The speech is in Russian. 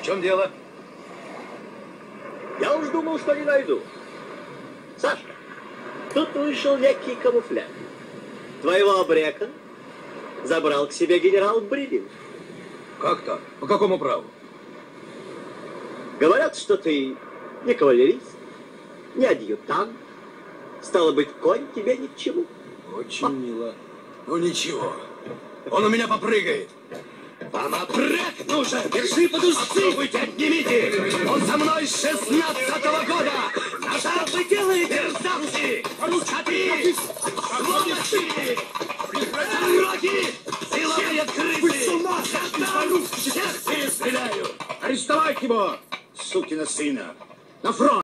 чем дело? Я уж думал, что не найду. Сашка, тут вышел некий камуфляж. Твоего обрека забрал к себе генерал Брилин. Как так? По какому праву? Говорят, что ты не кавалерист, не адъютант. Стало быть, конь тебе ни к чему. Очень мило. Ну ничего, он у меня попрыгает. Вам обрек нужен! Держи под усы! Попробуйте, отнимите! Он со мной с 16-го года! Назад вы делаете, мерзавцы! Ручати! Сволочи! Роги! Силовые крысы! Вы с ума сошли! Всех перестреляю! Арестовать его, сукина сына! На фронт!